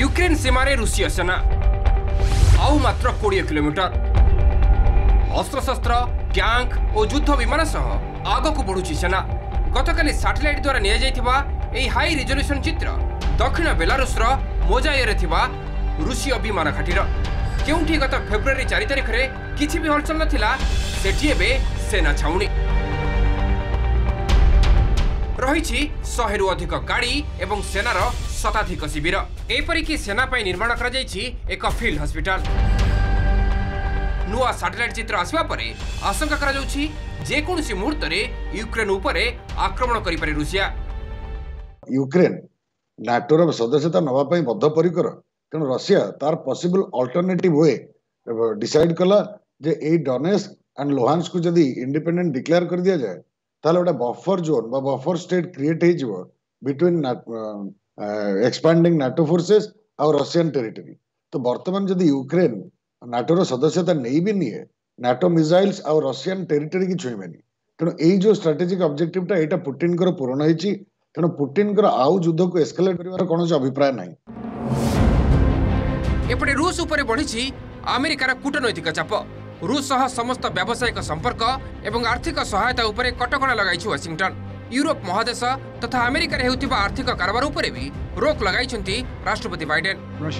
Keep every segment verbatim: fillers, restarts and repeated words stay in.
Ukraine सीमारे रूसीय सेना आउ मात्र बीस किलोमीटर अस्त्रशस्त्र टैंक और युद्ध विमान सह आगक बढ़ुची सेना। गतकाली सैटेलाइट द्वारा निया जाइथिबा एही हाई रिजोल्यूशन चित्र दक्षिण बेलारूसर मोजाइरे थिबा रूसीय विमान घाटीर केउठी गत फेब्रुआरी चार तारिख रे किछि भी हलचल नथिला सेठी एबे सेना छाउनी रही शहेरु अधिक गाड़ी एवं सेनार शताधिक शिविर। एपरिकी सेना पर निर्माण करा जाइछि एक फील्ड हॉस्पिटल। नुआ सैटेलाइट चित्र आसवा परे आशंका करा जाउछि जे कोनोसी मुहूर्त रे यूक्रेन उपरे आक्रमण करि पारे रूसिया। यूक्रेन नाटोर सदस्यता नवा पई बद्धपरिकर तेणु रशिया तार पॉसिबल अल्टरनेटिव वे डिसाइड कला जे ए डोनेट्स्क एंड लुहान्स्क को जदी इंडिपेंडेंट डिक्लेयर कर दिया जाए ताले ओटा बफर जोन बा बफर स्टेट क्रिएट हे जिवो बिटवीन एक्सपैंडिंग नाटो फोर्सेस और रशियन टेरिटरी। तो वर्तमान जदी यूक्रेन नाटोर सदस्यता नहीं भी नहीं है नाटो मिसाइल्स और रशियन टेरिटरी की छुईबेनी तेणु एई जो स्ट्रेटेजिक ऑब्जेक्टिवटा एटा पुटिन कर पूर्ण होईची तेणु पुटिन कर आउ युद्ध को एस्केलेट करिवार कोनोसी अभिप्राय नाही। एपटे रूस उपरे बढ़ी अमेरिकार कूटनैतिक चाप। रूस सह समस्त व्यावसायिक संपर्क एवं आर्थिक सहायता उपरे कटकणा लगाइछि वाशिंगटन। यूरोप महादेश तथा अमेरिका रे हेउथिबा आर्थिक कारोबार उपरे भी रोक लगाइछन्ति राष्ट्रपति बाइडेन।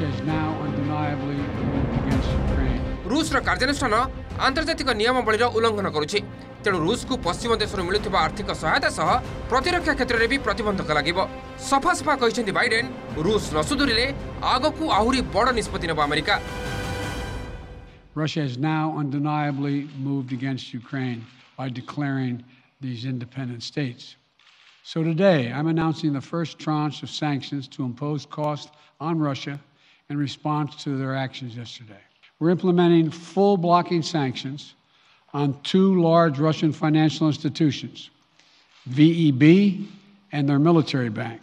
रूस रो कार्यानुष्ठान आंतर्जातिक नियमावलीर उल्लंघन करुछि तेणु रूस को पश्चिम देशରୁ मिलुथिबा आर्थिक सहायता सह प्रतिरक्षा क्षेत्र रे भी प्रतिबंधक लागिबो। सफा सफा कहिसेंति बाइडेन रूस न सुधुरिले आगकू आहुरी बड़ निष्पत्ति नेबो America. Russia has now undeniably moved against Ukraine by declaring these independent states. So today, I'm announcing the first tranche of sanctions to impose costs on Russia in response to their actions yesterday. We're implementing full blocking sanctions on two large Russian financial institutions, V E B and their military bank.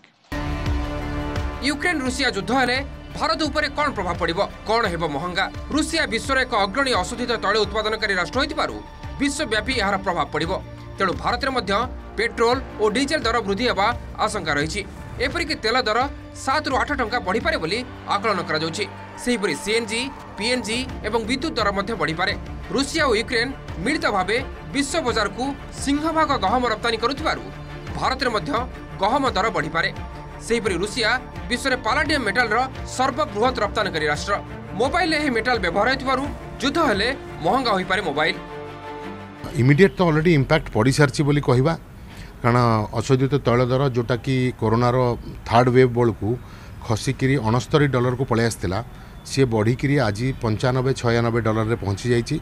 Ukraine Russia युद्ध हेले भारत उपरे कौन प्रभाव पड़िबो कौन हेबो महंगा। Russia विश्वर एक अग्रणी अशोधित तैल उत्पादनकारी राष्ट्र होइतिबारु विश्वव्यापी यार प्रभाव पड़िबो तेणु भारत में मध्य पेट्रोल और डीजेल दर वृद्धि हेबा आशंका रही। एपरिक तेल दर सात रु आठ टंका बढ़ी पारे बोली आकलन करा जाउछि। सेहिपरि सीएनजी पीएनजी एवं विद्युत दर मध्य बढ़ी पारे। रूसिया और यूक्रेन मिलित भावे विश्व बाजार को सिंहभाग गहम रप्तानी करुथिबारु भारत में मध्य गहम दर बढ़ी पारे। सेहिपरि रूसिया विश्व में पालाडियम मेटाल सर्वबृहत रप्तानकारी राष्ट्र। मोबाइल यह मेटाल व्यवहार होइतिबारु युद्ध हेले महंगा होई पारे मोबाइल। इमिडिएट तो ऑलरेडी इंपैक्ट पड़ी सारछि बोली कहबा कारण अशोधित तैल दर जोटा कि कोरोनार थर्ड वेव बेलू खसिकी अणस्तरी डॉलर को पलि आसला सी बढ़िकी आज पंचानबे छयानबे डॉलर रे पहुंची जाइछि।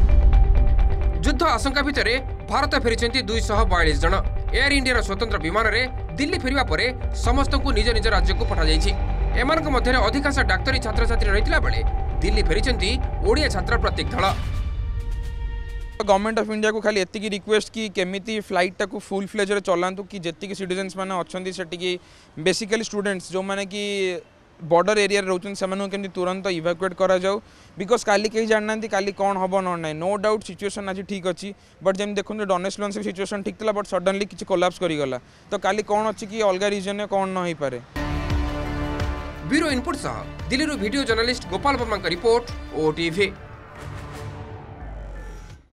युद्ध आशंका भितर भारत फेरी दुईश बयालीस जन। एयर इंडिया स्वतंत्र विमान रे दिल्ली फेरिबा परे समस्त को निज निज राज्य को पठा जाइछि। एमानक मध्यरे अधिकांश डाक्तरी छात्र छात्री रहितला बेले दिल्ली फेरिचंती ओडिया छात्र प्रत्येक दल। गवर्नमेंट ऑफ इंडिया को खाली एतिकी रिक्वेस्ट कि केमिति फ्लाइट टाकू फुल फ्लेज रे चलांतु कि जेतिकी सिटीजन्स माने अछंती सेटिकी बेसिकली स्टूडेंट्स जो माने कि बॉर्डर एरिया रोचन से केमती तुरंत इवाकुएट करा जाऊ बिकॉज काली कहीं जानना काली कौन हम न ना नो डाउट सिचुएशन आज ठीक अच्छी बट जमी देखो डोनेट्स्क लॉन्च सिचुएशन ठीक था बट सडनली किसी कोलैप्स करीगला तो काली कौन अच्छी कि अलग रीजन में कौन न हो पारे। ब्यूरो इनपुट सह दिल्ली वीडियो जर्नलिस्ट गोपाल वर्मा का रिपोर्ट ओटीवी।